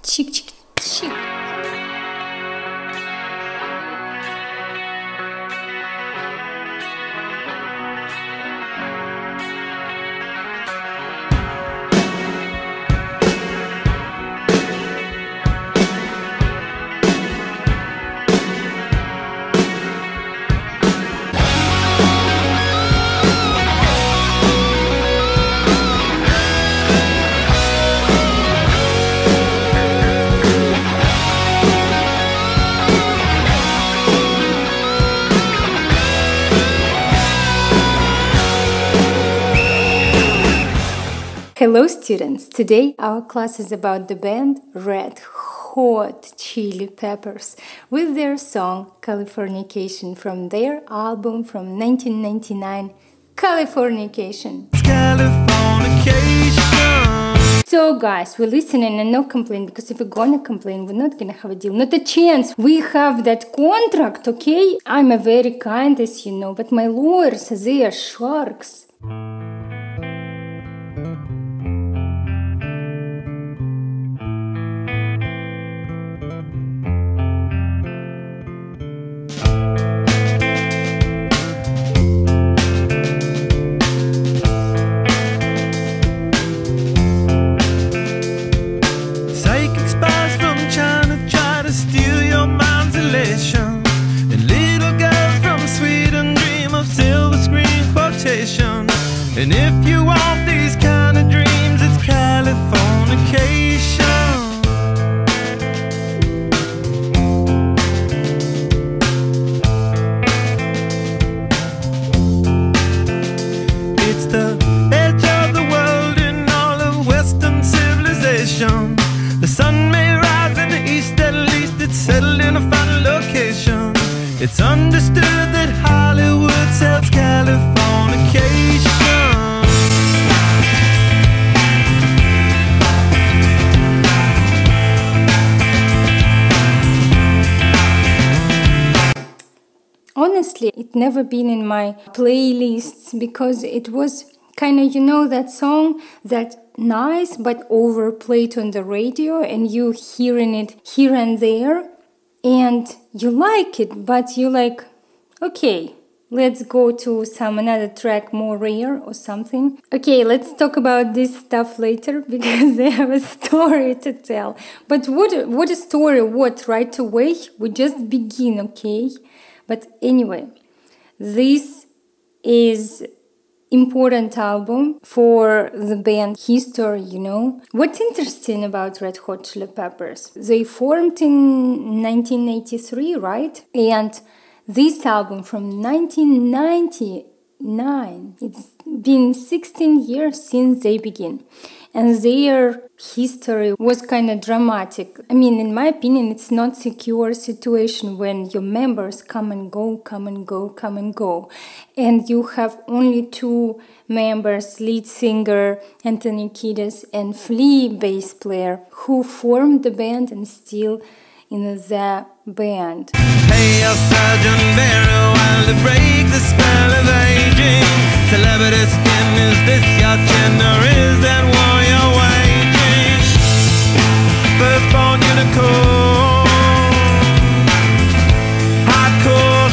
Chick, chick, chick. Hello students! Today our class is about the band Red Hot Chili Peppers with their song Californication from their album from 1999, Californication. So guys, we're listening and no complain, because if we're gonna complain, we're not gonna have a deal. Not a chance. We have that contract, okay? I'm a very kind, as you know, but my lawyers, they are sharks. And if you want these kind of dreams, it's Californication. It's the edge of the world in all of Western civilization. The sun may rise in the east, at least it's settled in a final location. It's understood that Hollywood sells Californication. Honestly, it never been in my playlists because it was kind of, you know, that song that nice but overplayed on the radio and you hearing it here and there and you like it, but you like, okay, let's go to some another track more rare or something. Okay, let's talk about this stuff later because they have a story to tell. But what a story, what, right away? We just begin, okay? But anyway, this is important album for the band history, you know. What's interesting about Red Hot Chili Peppers? They formed in 1983, right? And this album from 1999, it's been 16 years since they began. And their history was kind of dramatic. I mean, in my opinion, it's not secure situation when your members come and go, come and go, come and go. And you have only two members, lead singer Anthony Kiedis and Flea bass player, who formed the band and still in the band. Hey, your surgeon very well to break the spell of aging. Celebrity skin, is this your gender? Is that war you're waging? Firstborn unicorn, hardcore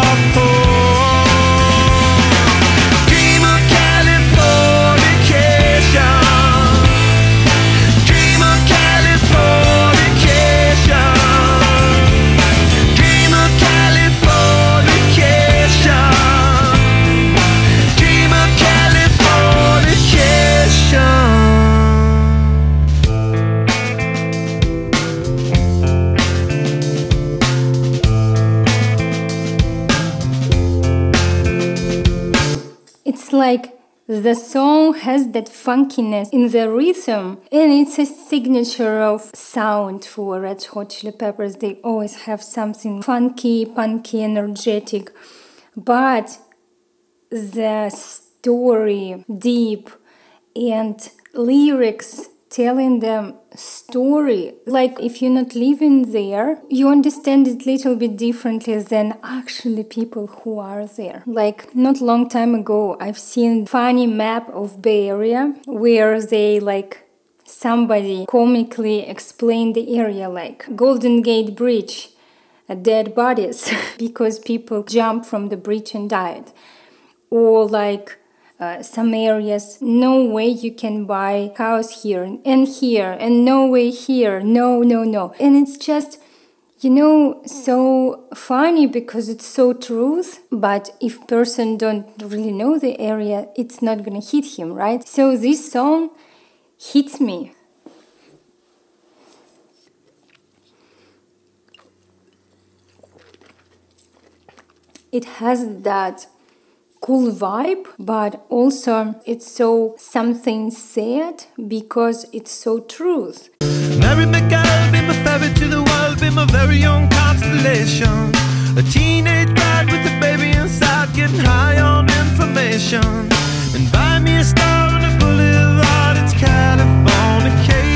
softcore. Dream of Californication. Dream of Californication. Dream of Californication. Dream of Californication. It's like the song has that funkiness in the rhythm, and it's a signature of sound for Red Hot Chili Peppers. They always have something funky, punky, energetic, but the story deep and lyrics telling them story. Like if you're not living there, you understand it a little bit differently than actually people who are there. Like not long time ago, I've seen funny map of Bay Area where they like somebody comically explained the area like Golden Gate Bridge, dead bodies, because people jumped from the bridge and died. Or like some areas, no way you can buy house here, and no way here, no. And it's just, so funny because it's so truth, but if person don't really know the area, it's not gonna hit him, right? So this song hits me. It has that cool vibe, but also it's so something sad because it's so truth. Mary McGill, be my ferry to the world, be my very own constellation. A teenage bride with a baby inside, getting high on information. And buy me a star on a boulevard, it's Californication.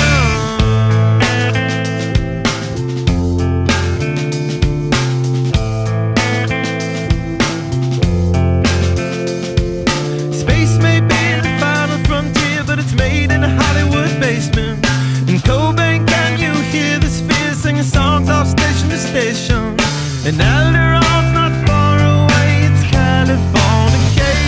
Space may be the final frontier, but it's made in a Hollywood basement. In Cobain, can you hear the spheres singing songs off station to station? And Alderon's not far away, it's Californication.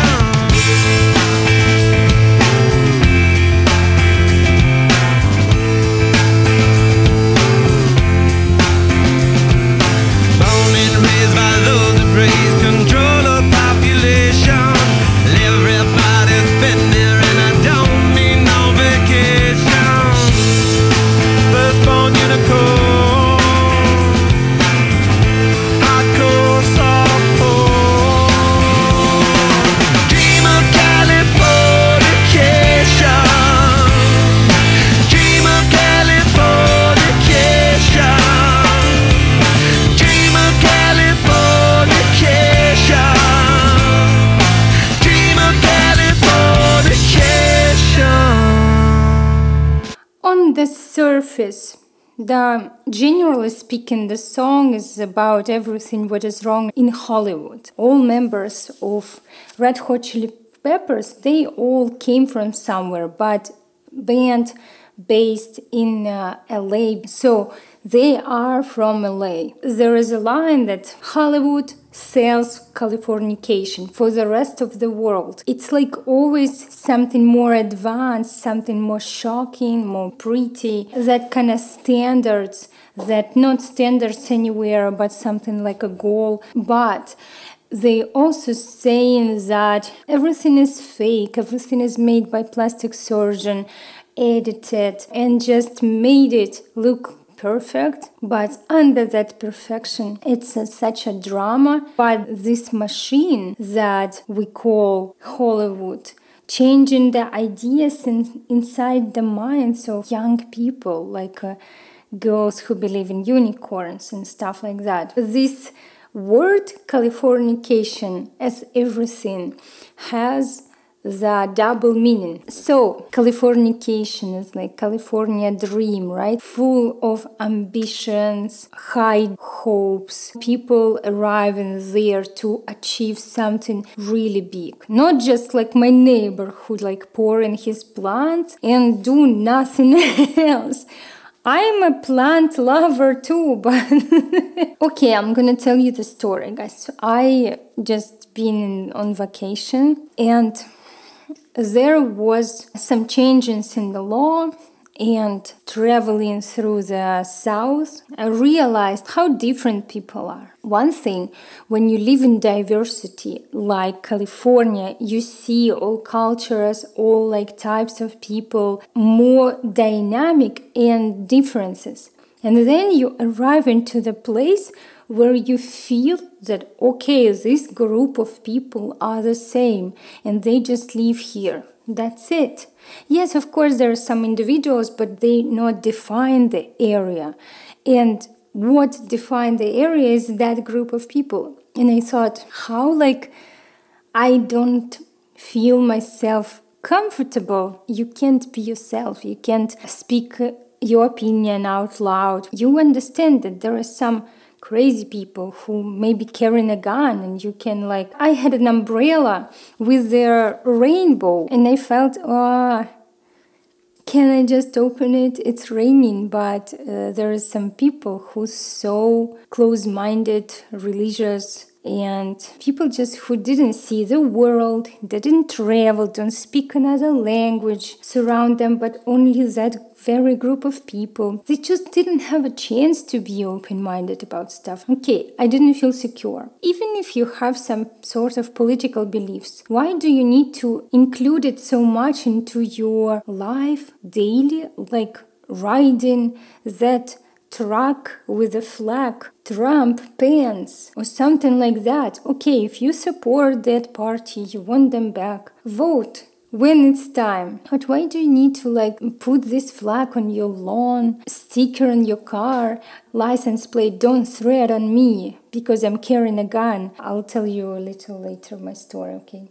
Born and raised by those that praise control of population. Everybody's been there and I don't need no vacation. Firstborn unicorn. On the surface, generally speaking, the song is about everything what is wrong in Hollywood. All members of Red Hot Chili Peppers, they all came from somewhere, but band based in LA, so they are from LA. There is a line that Hollywood sells Californication for the rest of the world. It's like always something more advanced, something more shocking, more pretty, that kind of standards, that not standards anywhere, but something like a goal. But they also saying that everything is fake, everything is made by plastic surgeon, edited, and just made it look perfect, but under that perfection, it's such a drama. But this machine that we call Hollywood, changing the ideas inside the minds of young people, like girls who believe in unicorns and stuff like that. This word Californication, as everything, has the double meaning. So Californication is like California dream, right? Full of ambitions, high hopes, people arriving there to achieve something really big. Not just like my neighbor who like pour in his plant and do nothing else. I'm a plant lover too, but okay, I'm gonna tell you the story, guys. I just been on vacation and there was some changes in the law, and traveling through the South, I realized how different people are. One thing, when you live in diversity, like California, you see all cultures, all like types of people, more dynamic and differences. And then you arrive into the place where you feel that, okay, this group of people are the same and they just live here. That's it. Yes, of course, there are some individuals, but they not define the area. And what define the area is that group of people. And I thought, how like I don't feel myself comfortable. You can't be yourself. You can't speak your opinion out loud. You understand that there are some crazy people who may be carrying a gun and you can like... I had an umbrella with their rainbow and I felt, can I just open it? It's raining, but there are some people who's so close-minded, religious, and people just who didn't see the world, didn't travel, don't speak another language surround them, but only that very group of people. They just didn't have a chance to be open-minded about stuff. Okay, I didn't feel secure. Even if you have some sort of political beliefs, why do you need to include it so much into your life daily, like riding that truck with a flag, Trump pants, or something like that? Okay, if you support that party, you want them back, vote when it's time. But why do you need to put this flag on your lawn, sticker on your car, license plate, don't threat on me because I'm carrying a gun? I'll tell you a little later my story, okay?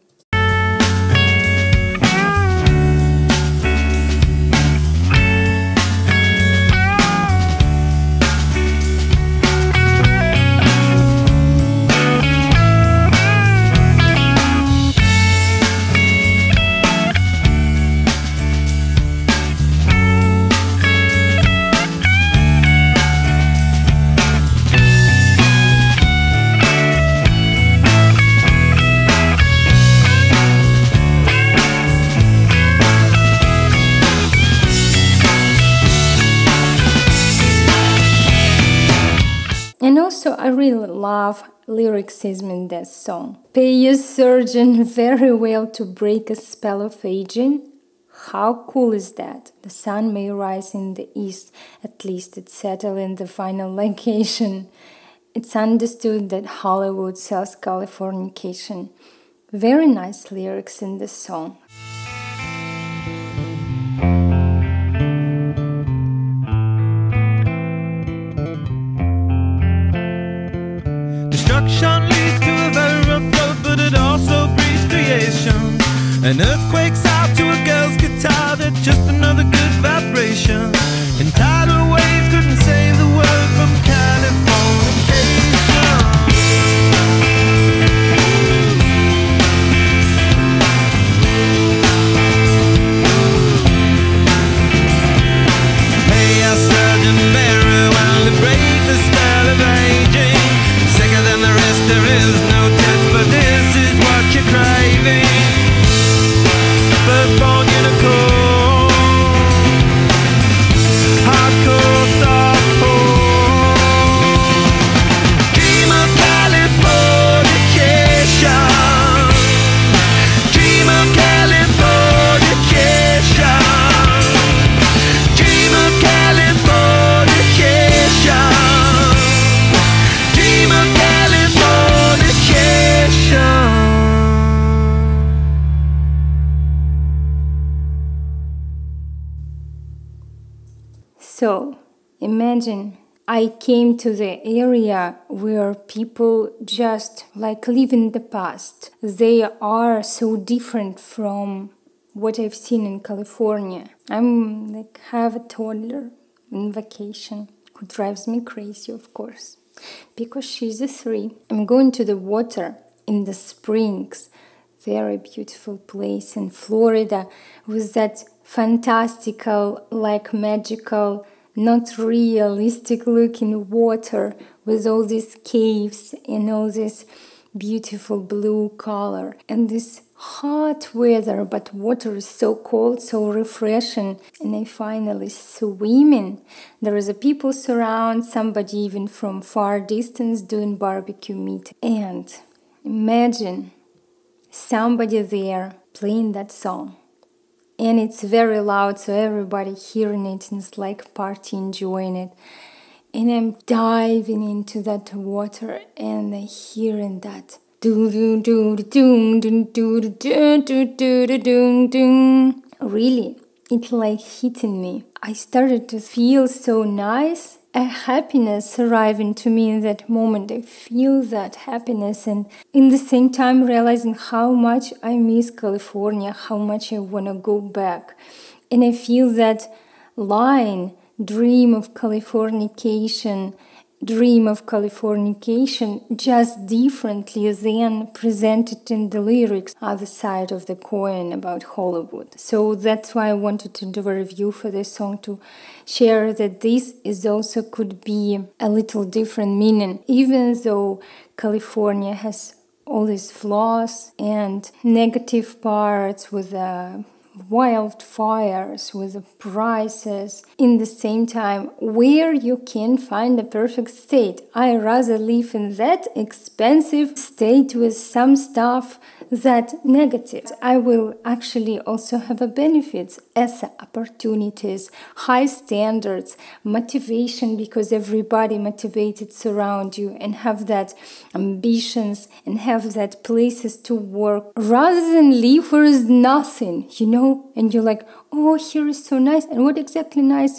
And also, I really love lyricism in this song. Pay your surgeon very well to break a spell of aging. How cool is that? The sun may rise in the east, at least it's settled in the final location. It's understood that Hollywood sells Californication. Very nice lyrics in this song. Destruction leads to a very rough road, but it also breeds creation. An earthquake's out to a girl's guitar, that's just another good vibration. And tidal waves couldn't save the world from Californication. Pay your surgeon very well to break the spell of aging. Sicker than the rest, there is no test, but this is what you're craving. Firstborn unicorn, hardcore softcore. Dream of Californication. Dream of Californication. Dream of Californication. Dream of Californication. So, imagine I came to the area where people just live in the past. They are so different from what I've seen in California. I'm have a toddler in vacation who drives me crazy, of course, because she's a 3. I'm going to the water in the springs. Very beautiful place in Florida with that fantastical, magical, not realistic looking water with all these caves and all this beautiful blue color and this hot weather, but water is so cold, so refreshing, and I finally swimming. There is a people surround, somebody even from far distance doing barbecue meat, and imagine somebody there playing that song. And it's very loud, so everybody hearing it and it's like party enjoying it. And I'm diving into that water and I'm hearing that. Really, it's hitting me. I started to feel so nice. A happiness arriving to me in that moment. I feel that happiness and in the same time realizing how much I miss California, how much I want to go back. And I feel that line, dream of Californication, dream of Californication just differently than presented in the lyrics, other side of the coin about Hollywood. So that's why I wanted to do a review for this song, to share that this is also could be a little different meaning, even though California has all these flaws and negative parts with wildfires, with the prices. In the same time, where you can find a perfect state. I rather live in that expensive state with some stuff that negative. I will actually also have a benefits as opportunities, high standards, motivation, because everybody motivated surround you and have that ambitions and have that places to work, rather than live where is nothing, and you're like, oh, here is so nice. And what exactly nice?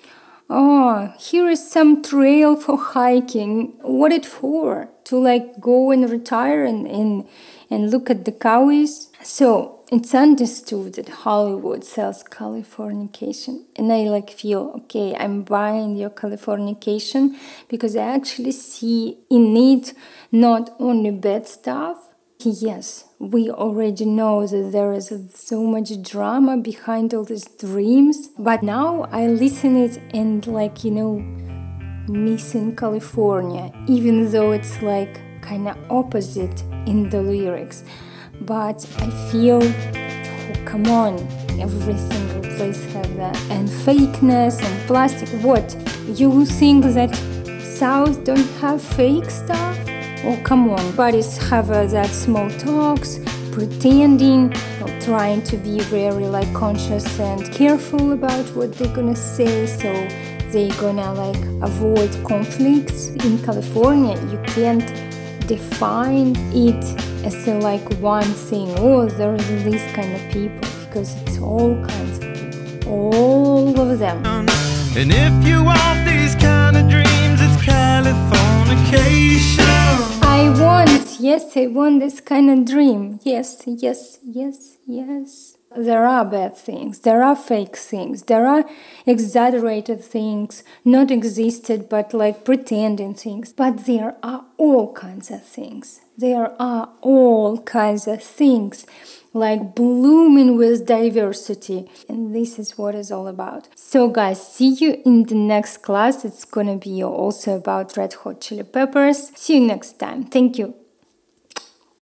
Oh, here is some trail for hiking. What it for? To go and retire and look at the cows? So it's understood that Hollywood sells Californication. And I feel, okay, I'm buying your Californication because I actually see in it not only bad stuff. Yes, we already know that there is so much drama behind all these dreams. But now I listen it and missing California, even though it's kind of opposite in the lyrics. But I feel, oh, come on, every single place have that. And fakeness and plastic. What? You think that South don't have fake stuff? Oh, come on. Bodies have that small talks, pretending, or trying to be very conscious and careful about what they're gonna say, so they're gonna avoid conflicts. In California, you can't define it as one thing. Oh, there is this kind of people, because it's all kinds of people, all of them. And if you want these kind of dreams, it's Californication. I want this kind of dream. Yes. There are bad things, there are fake things, there are exaggerated things, not existed, but pretending things. But there are all kinds of things. There are all kinds of things, blooming with diversity. And this is what it's all about. So guys, see you in the next class. It's gonna be also about Red Hot Chili Peppers. See you next time. Thank you.